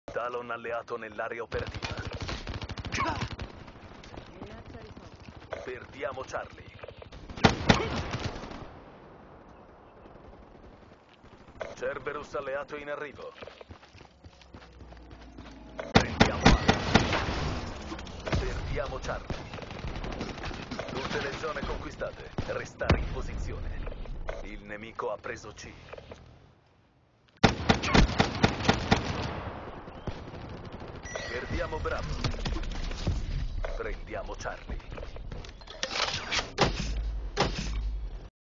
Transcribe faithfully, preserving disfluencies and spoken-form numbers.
Talon alleato nell'area operativa. Perdiamo Charlie. Cerberus alleato in arrivo. Prendiamo A. Perdiamo Charlie. Tutte le zone conquistate. Restare in posizione. Il nemico ha preso C. Perdiamo Bravo. Prendiamo Charlie.